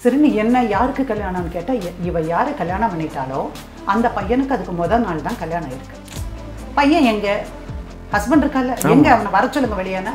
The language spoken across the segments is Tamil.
சரி நீ என்ன யாருக்கு கல்யாணம்னு கேட்டால் இவ யாரை கல்யாணம் பண்ணிட்டாலோ அந்த பையனுக்கு அதுக்கு முதல் நாள் தான் கல்யாணம் இருக்கு. பையன் எங்க ஹஸ்பண்ட் இருக்கால எங்க அவனை வர சொல்லுங்க வெளியான.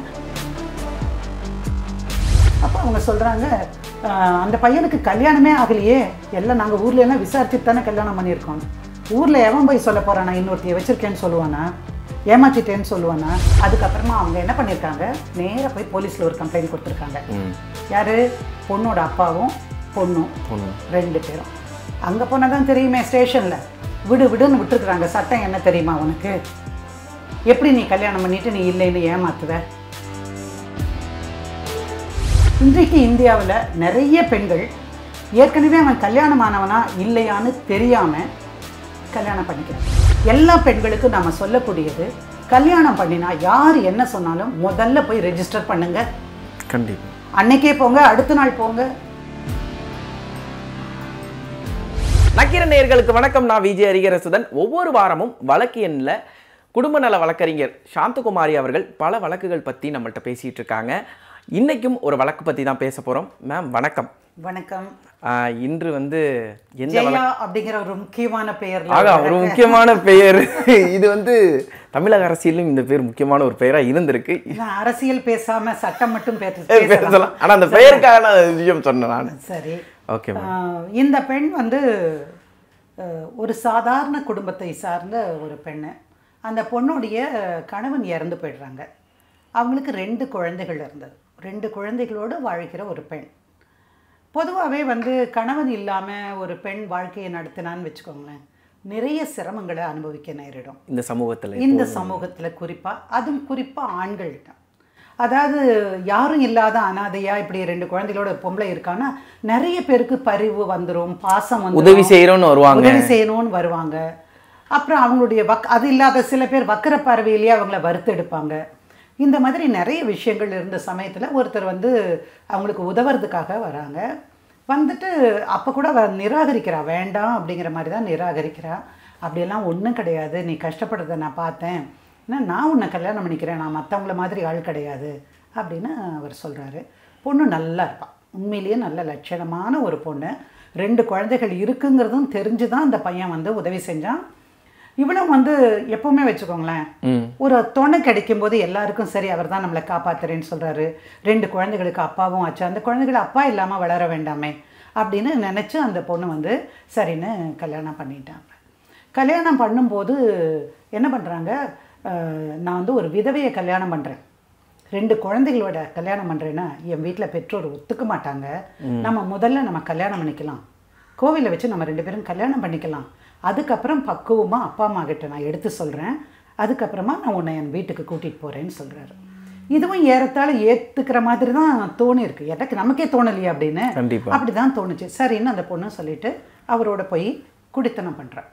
அப்போ அவங்க சொல்றாங்க அந்த பையனுக்கு கல்யாணமே ஆகலையே, எல்லாம் நாங்கள் ஊர்ல எல்லாம் விசாரிச்சுட்டு தானே கல்யாணம் பண்ணியிருக்கோம். ஊர்ல எவன் போய் சொல்ல போறானா இன்னொருத்தைய வச்சிருக்கேன்னு சொல்லுவானா, ஏமாற்றிட்டேன்னு சொல்லுவானா. அதுக்கப்புறமா அவங்க என்ன பண்ணியிருக்காங்க, நேராக போய் போலீஸில் ஒரு கம்ப்ளைண்ட் கொடுத்துருக்காங்க. யாரு, பொண்ணோட அப்பாவும் பொண்ணும் 2 பேரும். அங்கே போனால் தான் தெரியுமே ஸ்டேஷனில் விடுன்னு விட்டுருக்குறாங்க. சட்டம் என்ன தெரியுமா உனக்கு, எப்படி நீ கல்யாணம் பண்ணிட்டு நீ இல்லைன்னு ஏமாத்துவ. இன்றைக்கு இந்தியாவில் நிறைய பெண்கள் ஏற்கனவே அவன் கல்யாணமானவனா இல்லையான்னு தெரியாமல் கல்யாணம் பண்ணிக்கிறாங்க. எல்லா பெண்களுக்கும் நம்ம சொல்லக்கூடியது, கல்யாணம் பண்ணினா யார் என்ன சொன்னாலும் முதல்ல போய் ரெஜிஸ்டர் பண்ணுங்க. கண்டிப்பாக அன்னைக்கே போங்க, அடுத்த நாள் போங்க. நக்கீரன் நேயர்களுக்கு வணக்கம். நான் விஜய் ஹரிஹரசுதன். ஒவ்வொரு வாரமும் வழக்கு எண்ணில் குடும்ப நல வழக்கறிஞர் சாந்தகுமாரி அவர்கள் பல வழக்குகள் பற்றி நம்மள்கிட்ட பேசிகிட்டு இருக்காங்க. இன்றைக்கும் ஒரு வழக்கு பற்றி தான் பேச போகிறோம். மேம் வணக்கம். வணக்கம். இன்று வந்து ஜெயா அப்படிங்கிற ஒரு முக்கியமான பெயர். ஒரு முக்கியமான பெயர். இது வந்து தமிழக அரசியலும் இந்த பேர் முக்கியமான ஒரு பெயராக இருந்திருக்கு. அரசியல் பேசாம சட்டம் மட்டும் பேசலாம். ஆனால் அந்த பெயருக்கான விஷயம் சொன்னேன் நான். சரி, ஓகே. இந்த பெண் வந்து ஒரு சாதாரண குடும்பத்தை சார்ந்த ஒரு பெண்ணு. அந்த பொண்ணுடைய கணவன் இறந்து போயிடுறாங்க. அவங்களுக்கு 2 குழந்தைகள் இருந்தது. 2 குழந்தைகளோடு வாழ்கிற ஒரு பெண். பொதுவாகவே வந்து கணவன் இல்லாமல் ஒரு பெண் வாழ்க்கையை நடத்தினான்னு வச்சுக்கோங்களேன், நிறைய சிரமங்களை அனுபவிக்க நேரிடும் இந்த சமூகத்தில் குறிப்பாக. அதுவும் குறிப்பாக ஆண்கள்கிட்ட. அதாவது யாரும் இல்லாத அனாதையாக இப்படி 2 குழந்தைகளோட பொம்பளை இருக்கான்னா நிறைய பேருக்கு பரிவு வந்துடும், பாசம் வந்து உதவி செய்யணும்னு வருவாங்க. அப்புறம் அவங்களுடைய அது இல்லாத சில பேர் வக்கர பார்வையிலேயே அவங்கள வறுத்தெடுப்பாங்க. இந்த மாதிரி நிறைய விஷயங்கள் இருந்த சமயத்தில் ஒருத்தர் வந்து அவங்களுக்கு உதவுறதுக்காக வராங்க. வந்துட்டு அப்போ கூட நிராகரிக்கிறா, வேண்டாம் அப்படிங்கிற மாதிரி தான் நிராகரிக்கிறா. அப்படியெல்லாம் ஒன்றும் கிடையாது, நீ கஷ்டப்படுறதை நான் பார்த்தேன், நான் உன்னை கல்யாணம் பண்ணிக்கிறேன், நான் மற்றவங்கள மாதிரி ஆள் கிடையாது அப்படின்னு அவர் சொல்கிறாரு. பொண்ணு நல்லா இருப்பாள், உண்மையிலேயே நல்ல லட்சணமான ஒரு பொண்ணு. 2 குழந்தைகள் இருக்குங்கிறதும் தெரிஞ்சு தான் அந்த பையன் வந்து உதவி செஞ்சான். இவனும் வந்து எப்பவுமே வச்சுக்கோங்களேன், ஒரு துணை கிடைக்கும் போது எல்லாருக்கும் சரி அவர் தான் நம்மளை காப்பாத்துறேன்னு சொல்கிறாரு. 2 குழந்தைகளுக்கு அப்பாவும் ஆச்சு, அந்த குழந்தைகள் அப்பா இல்லாமல் வளர வேண்டாமே அப்படின்னு நினச்சி அந்த பொண்ணு வந்து சரின்னு கல்யாணம் பண்ணிட்டாங்க. கல்யாணம் பண்ணும்போது என்ன பண்ணுறாங்க, நான் வந்து ஒரு விதவையை கல்யாணம் பண்ணுறேன், 2 குழந்தைகளோட கல்யாணம் பண்ணுறேன்னா என் வீட்டில் பெற்றோர் ஒத்துக்க மாட்டாங்க, நம்ம கல்யாணம் பண்ணிக்கலாம், கோவிலில் வச்சு நம்ம 2 பேரும் கல்யாணம் பண்ணிக்கலாம், அதுக்கப்புறம் பக்குவமாக அப்பா அம்மா கிட்ட நான் எடுத்து சொல்கிறேன், அதுக்கப்புறமா நான் உன்னை என் வீட்டுக்கு கூட்டிகிட்டு போகிறேன்னு சொல்கிறாரு. இதுவும் ஏறத்தாழ ஏற்றுக்கிற மாதிரி தான் தோணிருக்கு. எனக்கு நமக்கே தோணலையே அப்படின்னு அப்படி தான் தோணுச்சு. சரின்னு அந்த பொண்ணு சொல்லிட்டு அவரோட போய் குடித்தனம் பண்ணுறான்.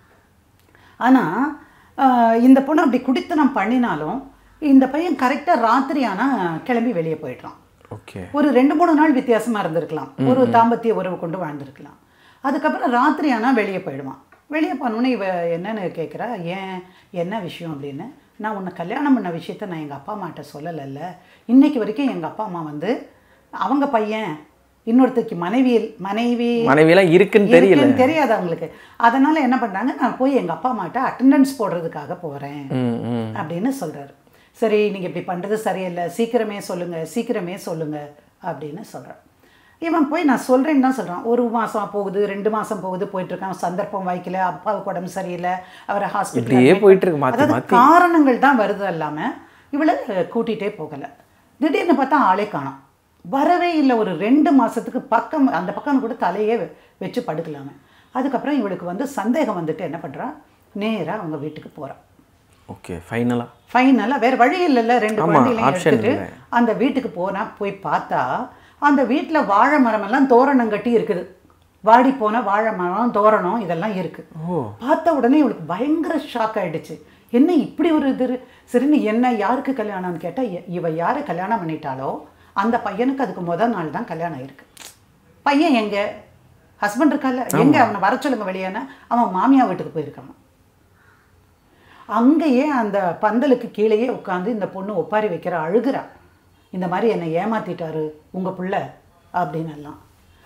ஆனால் இந்த பொண்ணு அப்படி குடித்தனம் பண்ணினாலும் இந்த பையன் கரெக்டாக ராத்திரி ஆனால் கிளம்பி வெளியே போயிடுறான். ஒரு 2-3 நாள் வித்தியாசமாக இருந்திருக்கலாம், ஒரு தாம்பத்திய உறவு கொண்டு வாழ்ந்துருக்கலாம். அதுக்கப்புறம் ராத்திரி ஆனால் வெளியே போயிடுவான். வெளியே போனோன்னே இவ என்னன்னு கேட்குறா, ஏன் என்ன விஷயம் அப்படின்னு. நான் உன்னை கல்யாணம் பண்ண விஷயத்த நான் எங்கள் அப்பா அம்மாட்ட சொல்லலைல்ல, இன்றைக்கி வரைக்கும் எங்கள் அப்பா அம்மா வந்து அவங்க பையன் இன்னொருத்தருக்கு மனைவியெல்லாம் இருக்குன்னு தெரியாது அவங்களுக்கு. அதனால் என்ன பண்ணுறாங்க, நான் போய் எங்கள் அப்பா அம்மாட்ட அட்டெண்டன்ஸ் போடுறதுக்காக போகிறேன் அப்படின்னு சொல்கிறாரு. சரி நீங்கள் இப்படி பண்ணுறது சரியில்லை, சீக்கிரமே சொல்லுங்கள் அப்படின்னு சொல்கிறேன். இவன் போய் நான் சொல்கிறேன்னு தான் சொல்கிறான். 1 மாதம் போகுது, 2 மாதம் போகுது, போயிட்டுருக்கான். சந்தர்ப்பம் வாய்க்கல, அப்பாவுக்கு உடம்பு சரியில்லை, அவரை ஹாஸ்பிட்டல் போயிட்டுருக்கு. அதாவது காரணங்கள் தான் வருது இல்லாமல் இவளை கூட்டிகிட்டே போகலை. திடீர்னு பார்த்தா ஆளே காணோம், வரவே இல்லை. ஒரு 2 மாதத்துக்கு அந்த பக்கம் கூட தலையே வச்சு படுக்கலாமே. அதுக்கப்புறம் இவளுக்கு வந்து சந்தேகம் வந்துட்டு என்ன பண்ணுறா, நேராக அவங்க வீட்டுக்கு போகிறான். ஃபைனலாக வேறு வழி இல்லைல்ல, 2 குழந்தைகளையும் எடுத்துட்டு அந்த வீட்டுக்கு போய் பார்த்தா அந்த வீட்டில் வாழை மரமெல்லாம் தோரணம் கட்டி இருக்குது. வாடி போன வாழை மரம், தோரணம் இதெல்லாம் இருக்குது. பார்த்த உடனே இவளுக்கு பயங்கர ஷாக் ஆகிடுச்சு. என்ன இப்படி ஒரு இது, சரின்னு என்ன யாருக்கு கல்யாணம்னு கேட்டால் இவ யாரை கல்யாணம் பண்ணிட்டாலோ அந்த பையனுக்கு அதுக்கு முதல் நாள் தான் கல்யாணம் ஆயிருக்கு. பையன் எங்கே, ஹஸ்பண்ட் இருக்கால எங்கே, அவனை வர சொல்லுங்க வெளியான. அவன் மாமியா வீட்டுக்கு போயிருக்கான். அங்கேயே அந்த பந்தலுக்கு கீழேயே உட்காந்து இந்த பொண்ணு ஒப்பாரி வைக்கிற, அழுகிறா. இந்த மாதிரி என்னை ஏமாற்றிட்டாரு உங்கள் பிள்ளை அப்படின்னு எல்லாம்.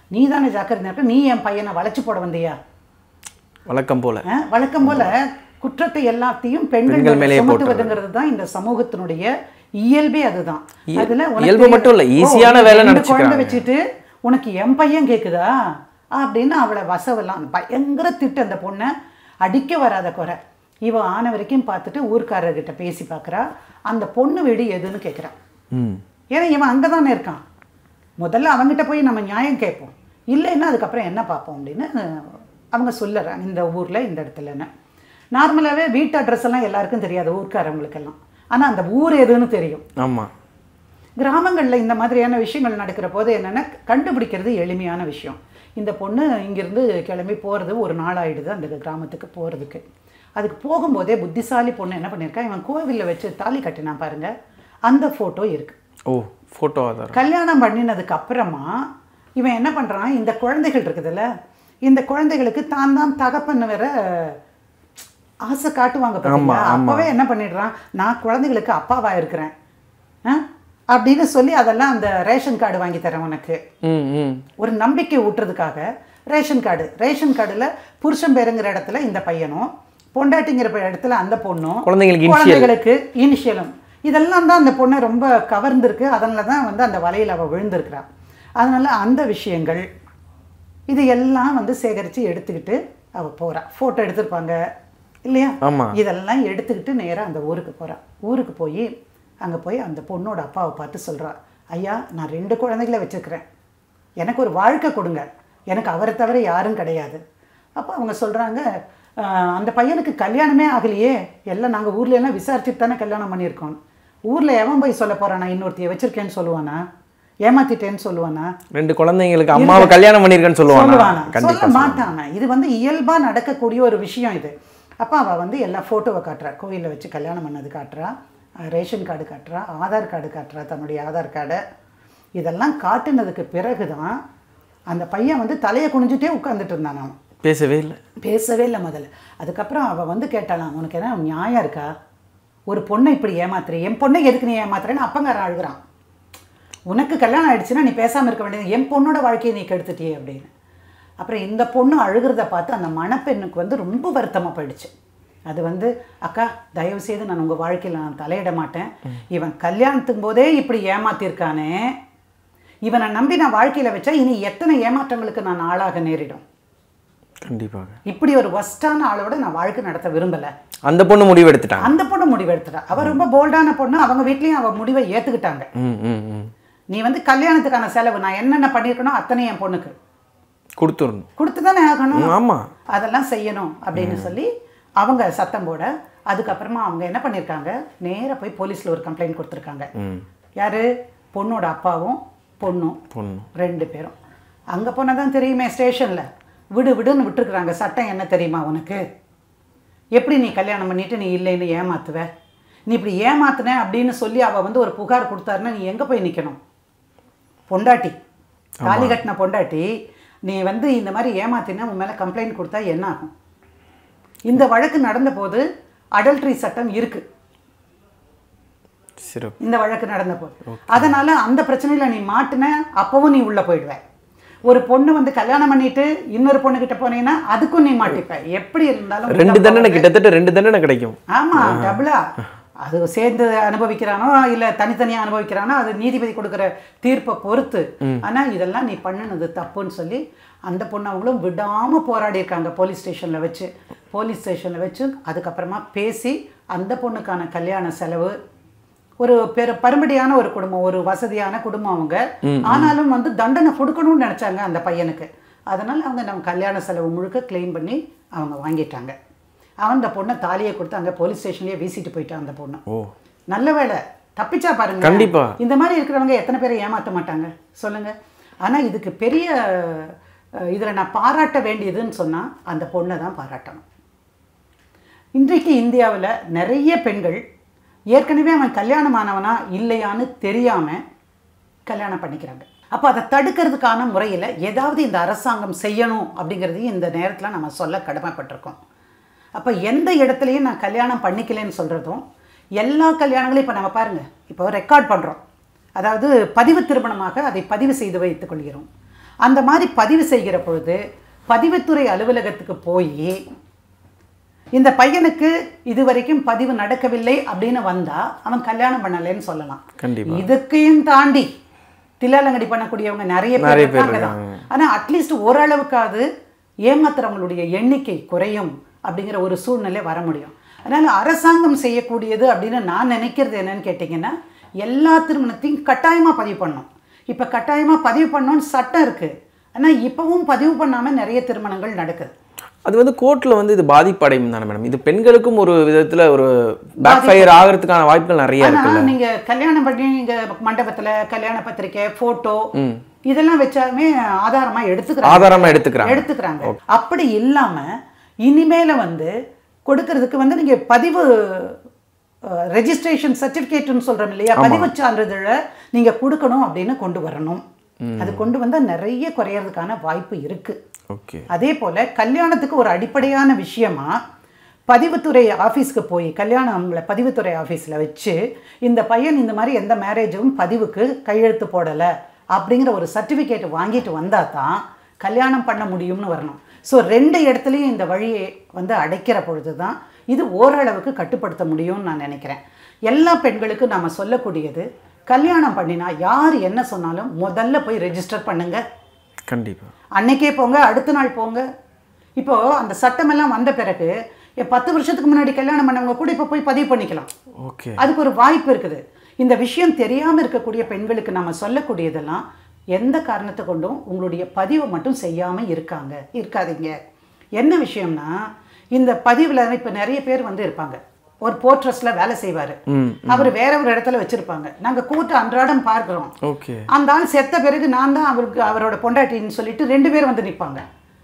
நீ தானே ஜாக்கிரதையா இருக்க, நீ என் பையனை வளைச்சு போட வந்தியா? வழக்கம் போல வழக்கம் போல குற்றத்தை எல்லாத்தையும் பெண்கள் மேலே சுமத்துவதுங்கிறது தான் இந்த சமூகத்தினுடைய இயல்பே. அதுதான். அதுல இயல்பு மட்டும் இல்ல, ஈஸியான வேலை குழந்தை வச்சுட்டு உனக்கு என் பையன் கேக்குதா அப்படின்னு அவளை வசவெல்லாம் பயங்கர திட்டு. அந்த பொண்ணை அடிக்க வராத குறை. இவ ஆன வரைக்கும் பார்த்துட்டு ஊர்க்காரர்கிட்ட பேசி பார்க்குறா. அந்த பொண்ணு வீடு எதுன்னு கேட்குறான். ஏன்னா இவன் அங்கே தானே இருக்கான். முதல்ல அவங்ககிட்ட போய் நம்ம நியாயம் கேட்போம், இல்லைன்னா அதுக்கப்புறம் என்ன பார்ப்போம் அப்படின்னு அவங்க சொல்லுறாங்க. இந்த ஊரில் இந்த இடத்துலன்னு நார்மலாகவே வீட்டு அட்ரஸ் எல்லாம் எல்லாருக்கும் தெரியாது ஊர்க்காரவங்களுக்கெல்லாம். ஆனால் அந்த ஊர் எதுன்னு தெரியும். ஆமாம். கிராமங்களில் இந்த மாதிரியான விஷயங்கள் நடக்கிற போது என்னென்னா கண்டுபிடிக்கிறது எளிமையான விஷயம். இந்த பொண்ணு இங்கேருந்து கிளம்பி போகிறது ஒரு நாள் ஆகிடுது அந்த கிராமத்துக்கு போகிறதுக்கு. அதுக்கு போகும்போதே புத்திசாலி பொண்ணு என்ன பண்ணியிருக்கா, இவன் கோவிலில் வச்சு தாலி கட்டினா பாருங்க, அந்த ஃபோட்டோ இருக்குது. Oh, photo. கல்யாணம் பண்ணினதுக்கு அப்புறமா இவன் என்ன பண்ணுறான், இந்த குழந்தைகள் இருக்குதுல்ல, இந்த குழந்தைகளுக்கு தான் தான் தகப்பன்னு வேற ஆசை காட்டுவாங்க. அப்போவே என்ன பண்ணிடுறான், நான் குழந்தைகளுக்கு அப்பாவாக இருக்கிறேன் அப்படின்னு சொல்லி அதெல்லாம் அந்த ரேஷன் கார்டு வாங்கி தரேன் உனக்கு, ஒரு நம்பிக்கை ஊட்டுறதுக்காக ரேஷன் கார்டில் புருஷன் பேருங்கிற இடத்துல இந்த பையனும், பொண்டாட்டிங்கிற இடத்துல அந்த பொண்ணும், குழந்தைகளுக்கு இனிஷியலும், இதெல்லாம் தான் அந்த பொண்ணை ரொம்ப கவர்ந்துருக்கு. அதனால தான் வந்து அந்த வலையில் அவள் விழுந்திருக்கிறாள். அதனால அந்த விஷயங்கள் இது எல்லாம் வந்து சேகரித்து எடுத்துக்கிட்டு அவள் போகிறா. ஃபோட்டோ எடுத்துருப்பாங்க இல்லையா, இதெல்லாம் எடுத்துக்கிட்டு நேராக அந்த ஊருக்கு போகிறா. ஊருக்கு போய் அங்கே போய் அந்த பொண்ணோட அப்பாவை பார்த்து சொல்கிறா, ஐயா நான் 2 குழந்தைகளை வச்சுருக்கிறேன், எனக்கு ஒரு வாழ்க்கை கொடுங்க, எனக்கு அவரை தவிர யாரும் கிடையாது. அப்போ அவங்க சொல்கிறாங்க, அந்த பையனுக்கு கல்யாணமே ஆகலையே, எல்லாம் நாங்கள் ஊர்ல எல்லாம் விசாரிச்சுட்டு தானே கல்யாணம் பண்ணியிருக்கோம். ஊரில் எவன் போய் சொல்ல போகிறானா, இன்னொருத்தையை வச்சுருக்கேன்னு சொல்லுவானா, ஏமாத்திட்டேன்னு சொல்லுவானா, 2 குழந்தைங்களுக்கு அம்மாவை கல்யாணம் பண்ணியிருக்கேன்னு சொல்லுவானா? சொல்ல மாட்டானா. இது வந்து இயல்பாக நடக்கக்கூடிய ஒரு விஷயம் இது. அப்போ அவள் வந்து எல்லா ஃபோட்டோவை காட்டுறா, கோயிலில் வச்சு கல்யாணம் பண்ணது காட்டுறா, ரேஷன் கார்டு காட்டுறா, ஆதார் கார்டு காட்டுறா, தன்னுடைய ஆதார் கார்டை. இதெல்லாம் காட்டுனதுக்கு பிறகு தான் அந்த பையன் வந்து தலையை குனிஞ்சிட்டே உட்காந்துட்டு இருந்தான். அவன் பேசவே இல்லை முதல்ல. அதுக்கப்புறம் அவள் வந்து கேட்டாலாம், உனக்கு என்ன நியாயம் இருக்கா, ஒரு பொண்ணை இப்படி ஏமாத்துறேன், என் பொண்ணை எதுக்கு நீ ஏமாத்துறேன்னு அப்பங்காரன் அழுகிறான். உனக்கு கல்யாணம் ஆகிடுச்சுன்னா நீ பேசாமல் இருக்க வேண்டியது, என் பொண்ணோட வாழ்க்கையை நீ கெடுத்துட்டியே அப்படின்னு. அப்புறம் இந்த பொண்ணு அழுகிறத பார்த்து அந்த மணப்பெண்ணுக்கு வந்து ரொம்ப வருத்தமாக போயிடுச்சு. அது வந்து, அக்கா தயவு செய்து நான் உங்கள் வாழ்க்கையில் நான் தலையிட மாட்டேன், இவன் கல்யாணத்துக்கும் போதே இப்படி ஏமாத்திருக்கானே, இவனை நம்பி நான் வாழ்க்கையில் வச்சா இனி எத்தனை ஏமாற்றங்களுக்கு நான் ஆளாக நேரிடும். கண்டிப்பாக இப்படி ஒரு வஸ்டான ஆளோட நான் வாழ்க்கை நடத்த விரும்பலை. அந்த பொண்ணு முடிவெடுத்துட்டா. அவள் ரொம்ப போல்டான பொண்ணு. அவங்க வீட்லேயும் அவள் முடிவை ஏற்றுக்கிட்டாங்க. நீ வந்து கல்யாணத்துக்கான செலவு நான் என்னென்ன பண்ணியிருக்கணும் அத்தனை என் பொண்ணுக்கு கொடுத்து தானே ஆகணும், ஆமாம் அதெல்லாம் செய்யணும் அப்படின்னு சொல்லி அவங்க சத்தம் போட, அதுக்கப்புறமா அவங்க என்ன பண்ணியிருக்காங்க, நேராக போய் போலீஸில் ஒரு கம்ப்ளைண்ட் கொடுத்துருக்காங்க. யார், பொண்ணோட அப்பாவும் பொண்ணும் 2 பேரும். அங்கே போனால் தான் தெரியுமே, ஸ்டேஷனில் விடுன்னு விட்டுருக்குறாங்க. சட்டம் என்ன தெரியுமா உனக்கு, எப்படி நீ கல்யாணம் பண்ணிட்டு நீ இல்லைன்னு ஏமாத்துவ, நீ இப்படி ஏமாத்துன அப்படின்னு சொல்லி அவள் வந்து ஒரு புகார் கொடுத்தாருன்னா நீ எங்கே போய் நிற்கணும்? பொண்டாட்டி, தாலி கட்டின பொண்டாட்டி, நீ வந்து இந்த மாதிரி ஏமாத்தினா உன் மேலே கம்ப்ளைண்ட் கொடுத்தா என்ன ஆகும்? இந்த வழக்கு நடந்த போது அடல்ட்ரி சட்டம் இருக்கு, இந்த வழக்கு நடந்த போது. அதனால அந்த பிரச்சனையில் நீ மாட்டின அப்பவும் நீ உள்ளே போயிடுவ. ஒரு பொண்ணு வந்து கல்யாணம் பண்ணிட்டு இன்னொரு பொண்ணு கிட்ட போனீங்கன்னா அதுக்கும் நீ மாட்டிப்ப. எப்படி இருந்தாலும் 2 தண்டனை, கிட்டத்தட்ட 2 தண்டனை கிடைக்கும். ஆமா, டபுளா. அது சேர்ந்து அனுபவிக்கிறானோ இல்லை தனித்தனியாக அனுபவிக்கிறானோ அது நீதிபதி கொடுக்குற தீர்ப்பை பொறுத்து. ஆனால் இதெல்லாம் நீ பண்ணினது தப்புன்னு சொல்லி அந்த பொண்ணு அவங்களும் விடாமல் போராடி இருக்காங்க போலீஸ் ஸ்டேஷனில் வச்சு. அதுக்கப்புறமா பேசி அந்த பொண்ணுக்கான கல்யாண செலவு, ஒரு பருமடியான ஒரு குடும்பம், ஒரு வசதியான குடும்பம் அவங்க. ஆனாலும் வந்து தண்டனை கொடுக்கணும்னு நினச்சாங்க அந்த பையனுக்கு. அதனால் அவங்க நம்ம கல்யாண செலவு முழுக்க கிளைம் பண்ணி அவங்க வாங்கிட்டாங்க. அவன் அந்த பொண்ணை தாலியை கொடுத்து அங்கே போலீஸ் ஸ்டேஷன்லேயே வீசிட்டு போயிட்டான் அந்த பொண்ணு. நல்ல வேலை தப்பிச்சா பாருங்க. கண்டிப்பா இந்த மாதிரி இருக்கிறவங்க எத்தனை பேரை ஏமாற்ற மாட்டாங்க சொல்லுங்க. ஆனால் இதுக்கு பெரிய இதில் நான் பாராட்ட வேண்டியதுன்னு சொன்னால் அந்த பொண்ணை தான் பாராட்டணும். இன்றைக்கு இந்தியாவில் நிறைய பெண்கள் ஏற்கனவே அவன் கல்யாணமானவனா இல்லையான்னு தெரியாமல் கல்யாணம் பண்ணிக்கிறாங்க. அப்போ அதை தடுக்கிறதுக்கான முறையில் ஏதாவது இந்த அரசாங்கம் செய்யணும் அப்படிங்கிறதையும் இந்த நேரத்தில் நம்ம சொல்ல கடமைப்பட்டிருக்கோம். அப்போ எந்த இடத்துலையும் நான் கல்யாணம் பண்ணிக்கலன்னு சொல்கிறதும், எல்லா கல்யாணங்களையும் இப்போ நம்ம பாருங்கள், இப்போ ரெக்கார்ட் பண்ணுறோம், அதாவது பதிவு திருமணமாக அதை பதிவு செய்து வைத்துக் கொள்கிறோம். அந்த மாதிரி பதிவு செய்கிற பொழுது பதிவுத்துறை அலுவலகத்துக்கு போய் இந்த பையனுக்கு இதுவரைக்கும் பதிவு நடக்கவில்லை அப்படின்னு வந்தா அவன் கல்யாணம் பண்ணலைன்னு சொல்லலாம். கண்டிப்பா. இதுக்கையும் தாண்டி தில்லாலங்கடி பண்ணக்கூடியவங்க நிறைய பேர் இருக்காங்க. ஆனா அட்லீஸ்ட் ஓரளவுக்காவது ஏமாத்துறவங்களுடைய எண்ணிக்கை குறையும் அப்படிங்கிற ஒரு சூழ்நிலை வர முடியும். அதனால அரசாங்கம் செய்யக்கூடியது அப்படின்னு நான் நினைக்கிறது என்னன்னு கேட்டிங்கன்னா, எல்லா திருமணத்தையும் கட்டாயமா பதிவு பண்ணணும். இப்ப கட்டாயமா பதிவு பண்ணணும்னு சட்டம் இருக்கு. ஆனா இப்பவும் பதிவு பண்ணாம நிறைய திருமணங்கள் நடக்குது. அது வந்து கோர்ட்டில் வந்து இது பாதிப்படையும் தானே மேடம். இது பெண்களுக்கும் ஒரு விதத்தில் ஒரு பேக் ஃபயர் ஆகிறதுக்கான வாய்ப்புகள் நிறைய இருக்குல்ல. நீங்க கல்யாணம் பண்ணி நீங்க மண்டபத்துல கல்யாண பத்திரிக்கை போட்டோ இதெல்லாம் வச்சாலுமே ஆதாரமா எடுத்துக்கிறாங்க. அப்படி இல்லாம இனிமேல வந்து கொடுக்கறதுக்கு வந்து நீங்க பதிவு ரெஜிஸ்ட்ரேஷன் சர்டிபிகேட்னு சொல்றோம் இல்லையா, பதிவு சான்றிதழை நீங்க கொடுக்கணும் அப்படின்னு கொண்டு வரணும். அது கொண்டு வந்தா நிறைய குறையறதுக்கான வாய்ப்பு இருக்கு. அதே போல கல்யாணத்துக்கு ஒரு அடிப்படையான விஷயமா பதிவுத்துறை ஆஃபீஸ்க்கு போய் கல்யாணங்களை பதிவுத்துறை ஆஃபீஸில் வச்சு இந்த பையன் இந்த மாதிரி எந்த மேரேஜும் பதிவுக்கு கையெழுத்து போடலை அப்படிங்கிற ஒரு சர்டிஃபிகேட் வாங்கிட்டு வந்தால் தான் கல்யாணம் பண்ண முடியும்னு வரணும். ஸோ 2 இடத்துலையும் இந்த வழியை வந்து அடைக்கிற பொழுது தான் இது ஓரளவுக்கு கட்டுப்படுத்த முடியும்னு நான் நினைக்கிறேன். எல்லா பெண்களுக்கும் நாம் சொல்லக்கூடியது, கல்யாணம் பண்ணினா யார் என்ன சொன்னாலும் முதல்ல போய் ரெஜிஸ்டர் பண்ணுங்க. கண்டிப்பாக அன்னைக்கே போங்க, அடுத்த நாள் போங்க. இப்போது அந்த சட்டமெல்லாம் வந்த பிறகு 10 வருஷத்துக்கு முன்னாடி கல்யாணம் பண்ணவங்க கூட இப்போ போய் பதிவு பண்ணிக்கலாம். அதுக்கு ஒரு வாய்ப்பு இருக்குது. இந்த விஷயம் தெரியாமல் இருக்கக்கூடிய பெண்களுக்கு நம்ம சொல்லக்கூடியதெல்லாம், எந்த காரணத்தை கொண்டும் உங்களுடைய பதிவை மட்டும் செய்யாமல் இருக்காதீங்க. என்ன விஷயம்னா, இந்த பதிவில் இப்போ நிறைய பேர் வந்து இருப்பாங்க. ஒரு போர்ட்ரஸ்ல வேலை செய்வாரு, அவர் வேற ஒரு இடத்துல வச்சிருப்பாங்க. நாங்க கூட்ட அன்றாடம் பார்க்கிறோம். அந்த ஆள் செத்த பிறகு நான் தான் அவரோட பொண்டாட்டின்னு சொல்லிட்டு 2 பேர் வந்து நிற்பாங்க.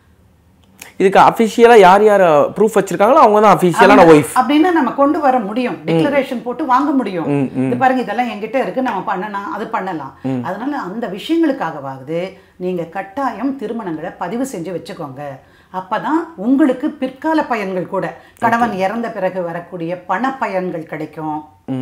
இதுக்கு அஃபிஷியலா யார் யார் ப்ரூஃப் வச்சிருக்காங்களோ அவங்க தான் அஃபிஷியலான வைஃப் அப்படின்னு நம்ம கொண்டு வர முடியும். டிக்ளரேஷன் போட்டு வாங்க முடியும். இது பாருங்க, இதெல்லாம் என்கிட்ட இருக்கு, நம்ம பண்ணலாம், அது பண்ணலாம். அதனால அந்த விஷயங்களுக்காகவாகுது நீங்க கட்டாயம் திருமணங்களை பதிவு செஞ்சு வச்சுக்கோங்க. அப்பதான் உங்களுக்கு பிற்கால பயன்கள் கூட, கணவன் இறந்த பிறகு வரக்கூடிய பண பயன்கள் கிடைக்கும்.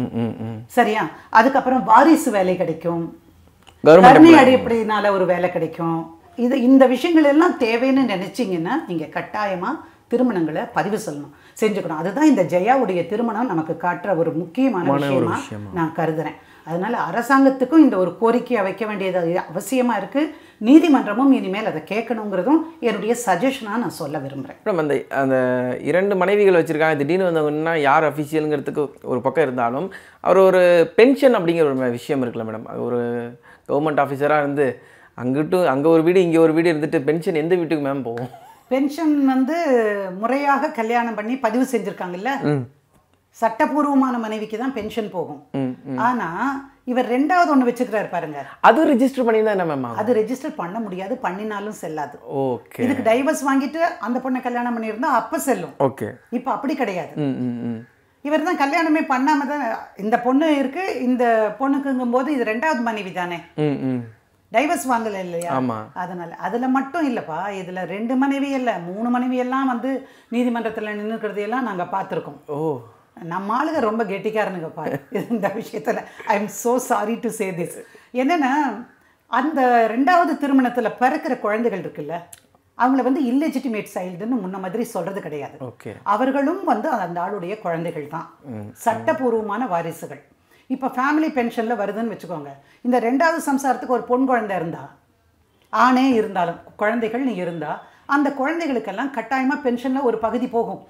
சரியா? அதுக்கப்புறம் வாரிசு வேலை கிடைக்கும், கருணை அடிப்படையினால ஒரு வேலை கிடைக்கும். இந்த விஷயங்கள் எல்லாம் தேவைன்னு நினைச்சிங்கன்னா நீங்க கட்டாயமா திருமணங்களை பதிவு செஞ்சுக்கணும். அதுதான் இந்த ஜெயாவுடைய திருமணம் நமக்கு காட்டுற ஒரு முக்கியமான விஷயமா நான் கருதுறேன். அதனால அரசாங்கத்துக்கும் இந்த ஒரு கோரிக்கையை வைக்க வேண்டியது அவசியமா இருக்கு. நீதிமன்றமும் இனிமேல் அதை கேட்கணுங்கிறதும் என்னுடைய சஜஷனா நான் சொல்ல விரும்புகிறேன். மேடம், அந்த 2 மனைவிகள் வச்சுருக்காங்க, திடீர்னு வந்தவங்கன்னா யார் அஃபிஷியலுங்கிறதுக்கு ஒரு பக்கம் இருந்தாலும், அவர் ஒரு பென்ஷன் அப்படிங்கிற ஒரு விஷயம் இருக்குல்ல மேடம். அது ஒரு கவர்மெண்ட் ஆஃபீஸராக இருந்து அங்கே ஒரு வீடு இங்கே ஒரு வீடு இருந்துட்டு பென்ஷன் எந்த வீட்டுக்கு மேம் போகும்? பென்ஷன் வந்து முறையாக கல்யாணம் பண்ணி பதிவு செஞ்சுருக்காங்கல்ல, சட்டபூர்வமான மனைவிக்கு தான் பென்ஷன் போகும். ஆனா இவர் 2வது ஒண்ணு வச்சுக்கிறாரு பாருங்க, அது ரெஜிஸ்டர் பண்ணியிருந்தா என்ன மேம்? அது ரெஜிஸ்டர் பண்ண முடியாது, பண்ணினாலும் செல்லாது. இதுக்கு டைவர்ஸ் வாங்கிட்டு அந்த பொண்ணை கல்யாணம் பண்ணியிருந்தா அப்ப செல்லும். இப்ப அப்படி கிடையாது. இவர் தான் கல்யாணமே பண்ணாம தான் இந்த பொண்ணு இருக்கு. இந்த பொண்ணுக்குங்கும் போது இது 2வது மனைவி தானே, டைவர்ஸ் வாங்கல இல்லையா? அதனால அதுல மட்டும் இல்லப்பா, இதுல 2 மனைவி இல்ல 3 மனைவி எல்லாம் வந்து நீதிமன்றத்துல நின்னுக்கிறதையெல்லாம் நாங்க பார்த்துருக்கோம். நம்ம ஆளுங்க ரொம்ப கெட்டிக்காரனுங்கப்பா இந்த விஷயத்துல. I am so sorry to say this. என்னன்னா, அந்த 2வது திருமணத்துல பிறக்கிற குழந்தைகள் இருக்குல்ல, அவங்கள வந்து இல்லெஜிட்டிமேட் சைல்டுன்னு முன்ன மாதிரி சொல்றது கிடையாது. அவர்களும் வந்து அந்த ஆளுடைய குழந்தைகள் தான், சட்டபூர்வமான வாரிசுகள். இப்போ ஃபேமிலி பென்ஷனில் வருதுன்னு வச்சுக்கோங்க. இந்த 2வது சம்சாரத்துக்கு ஒரு பொன் குழந்தை இருந்தா, ஆணே இருந்தாலும் குழந்தைகள் நீ இருந்தா, அந்த குழந்தைகளுக்கெல்லாம் கட்டாயமாக பென்ஷனில் ஒரு பகுதி போகும்.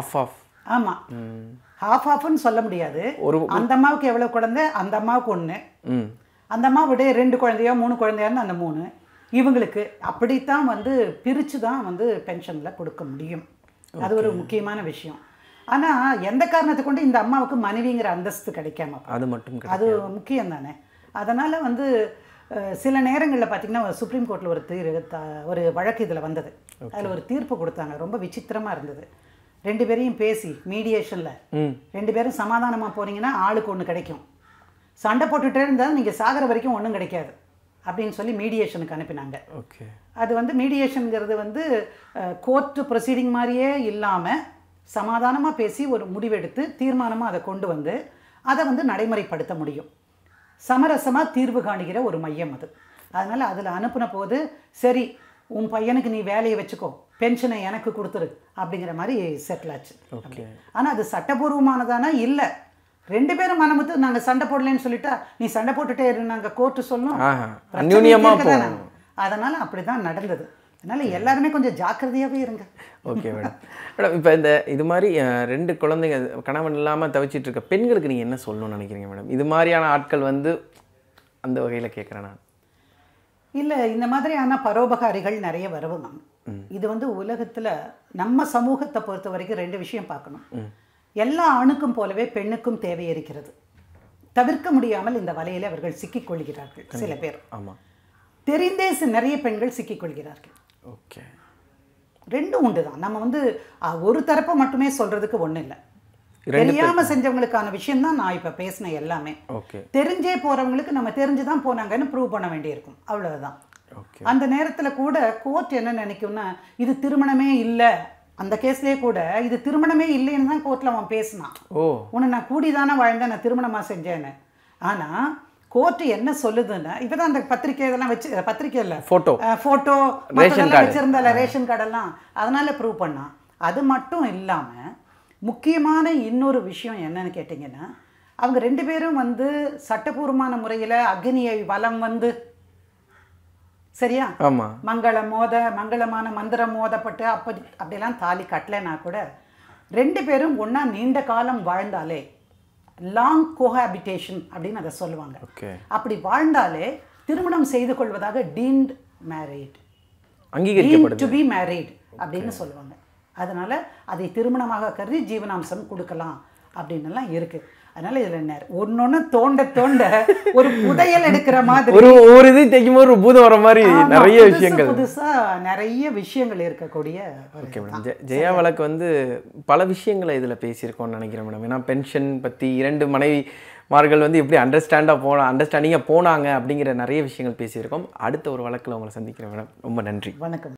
ஆமாம், ஹாஃப்னு சொல்ல முடியாது. அந்த அம்மாவுக்கு எவ்வளோ குழந்தை, அந்த அம்மாவுக்கு 1, அந்த அம்மாவுடைய 2 குழந்தையோ 3 குழந்தையான்னு அந்த 3, இவங்களுக்கு அப்படித்தான் வந்து பிரித்து தான் வந்து பென்ஷனில் கொடுக்க முடியும். அது ஒரு முக்கியமான விஷயம். ஆனால் எந்த காரணத்தை கொண்டு இந்த அம்மாவுக்கு மனைவிங்கிற அந்தஸ்து கிடைக்காம, அது மட்டும் அது முக்கியம் தானே. அதனால் வந்து சில நேரங்களில் பார்த்திங்கன்னா சுப்ரீம் கோர்ட்டில் ஒரு வழக்கு இதில் வந்தது. அதில் ஒரு தீர்ப்பு கொடுத்தாங்க, ரொம்ப விசித்திரமாக இருந்தது. 2 பேரையும் பேசி மீடியேஷனில் 2 பேரும் சமாதானமாக போனீங்கன்னா ஆளுக்கு 1 கிடைக்கும், சண்டை போட்டுகிட்டே இருந்தால் நீங்கள் சாகிற வரைக்கும் ஒன்றும் கிடைக்காது அப்படின்னு சொல்லி மீடியேஷனுக்கு அனுப்பினாங்க. அது வந்து மீடியேஷனுங்கிறது வந்து கோர்ட்டு ப்ரொசீடிங் மாதிரியே இல்லாமல் சமாதானமாக பேசி ஒரு முடிவெடுத்து தீர்மானமாக அதை கொண்டு வந்து அதை வந்து நடைமுறைப்படுத்த முடியும். சமரசமாக தீர்வு காணுகிற ஒரு மையம் அது. அதனால் அதில் அனுப்பின போது சரி உன் பையனுக்கு நீ வேலையை வச்சுக்கோ, பென்ஷனை எனக்கு கொடுத்துரு அப்படிங்கிற மாதிரி செட்டில் ஆச்சு. ஆனால் அது சட்டபூர்வமானதானா இல்லை. 2 பேரும் மனமுத்து நாங்கள் சண்டை போடலன்னு சொல்லிட்டா நீ சண்டை போட்டுட்டே இரு, நாங்கள் கோர்ட்டு சொல்லணும், அதனால் அப்படி தான் நடந்தது. அதனால் எல்லாருமே கொஞ்சம் ஜாக்கிரதையாகவே இருங்க. Okay madam. மேடம் இப்போ இது மாதிரி 2 குழந்தைங்க கணவன் இல்லாமல் தவிச்சிட்டு இருக்க பெண்களுக்கு நீங்கள் என்ன சொல்லணும்னு நினைக்கிறீங்க மேடம்? இது மாதிரியான ஆட்கள் வந்து அந்த வகையில் கேட்குறேன் நான். இல்லை, இந்த மாதிரியான பரோபகாரிகள் நிறைய வருவாங்க. இது வந்து உலகத்தில் நம்ம சமூகத்தை பொறுத்த வரைக்கும் 2 விஷயம் பார்க்கணும். எல்லா ஆணுக்கும் போலவே பெண்ணுக்கும் தேவை இருக்கிறது. தவிர்க்க முடியாமல் இந்த வலையில் அவர்கள் சிக்கிக்கொள்கிறார்கள். சில பேர் ஆமாம் தெரிந்தே நிறைய பெண்கள் சிக்கிக்கொள்கிறார்கள். ஓகே, 2 உண்டு தான். நம்ம வந்து ஒரு தரப்பை மட்டுமே சொல்கிறதுக்கு ஒன்றும் இல்லை. தெரியாமல் செஞ்சவங்களுக்கான விஷயம் தான் நான் இப்போ பேசின எல்லாமே. தெரிஞ்சே போகிறவங்களுக்கு நம்ம தெரிஞ்சு தான் போனாங்கன்னு ப்ரூவ் பண்ண வேண்டியிருக்கும், அவ்வளவுதான். அந்த நேரத்தில் கூட கோர்ட் என்ன நினைக்கும்னா இது திருமணமே இல்லை. அந்த கேஸ்லேயே கூட இது திருமணமே இல்லைன்னு தான் கோர்ட்டில் அவன் பேசினான். உன்னை நான் கூடி தானே வாழ்ந்தேன், நான் திருமணமாக செஞ்சேன்னு. ஆனால் கோர்ட்டு என்ன சொல்லுதுன்னா இப்போ தான் அந்த பத்திரிக்கை இதெல்லாம் வச்சு, பத்திரிக்கை இல்லை, ஃபோட்டோ வச்சுருந்தால ரேஷன் கார்டெல்லாம், அதனால் ப்ரூவ் பண்ணான். அது மட்டும் இல்லாமல் முக்கியமான இன்னொரு விஷயம் என்னன்னு கேட்டிங்கன்னா, அவங்க 2 பேரும் வந்து சட்டபூர்வமான முறையில் அக்னியை வலம் வந்து சரியா மங்களமான மந்திரம் மோதப்பட்டு அப்படிலாம் தாலி கட்டலைன்னா கூட 2 பேரும் ஒன்றா நீண்ட காலம் வாழ்ந்தாலே லாங் கோஹாபிட்டேஷன் அப்படின்னு அதை சொல்லுவாங்க. அப்படி வாழ்ந்தாலே திருமணம் செய்து கொள்வதாக deemed married, to be married அப்படின்னு சொல்லுவாங்க. அதனால அதை திருமணமாக கருதி ஜீவனாம்சம் கொடுக்கலாம் அப்படின்னுலாம் இருக்கு. அதனால இதுல ஒன்னொன்னு தோண்ட தோண்ட ஒரு புதையல் எடுக்கிற மாதிரி ஒரு இது தைக்கும் போது ஒரு பூதம் வர மாதிரி நிறைய விஷயங்கள், புதுசா நிறைய விஷயங்கள் இருக்கக்கூடிய. Okay madam. ஜெயா வழக்கு வந்து பல விஷயங்களை இதில் பேசியிருக்கோம்னு நினைக்கிறேன் மேடம். ஏன்னா பென்ஷன் பற்றி 2 மனைவிமார்கள் வந்து எப்படி அண்டர்ஸ்டாண்டிங்காக போனாங்க அப்படிங்கிற நிறைய விஷயங்கள் பேசியிருக்கோம். அடுத்த ஒரு வழக்கில் உங்களை சந்திக்கிறேன் மேடம். ரொம்ப நன்றி. வணக்கம்.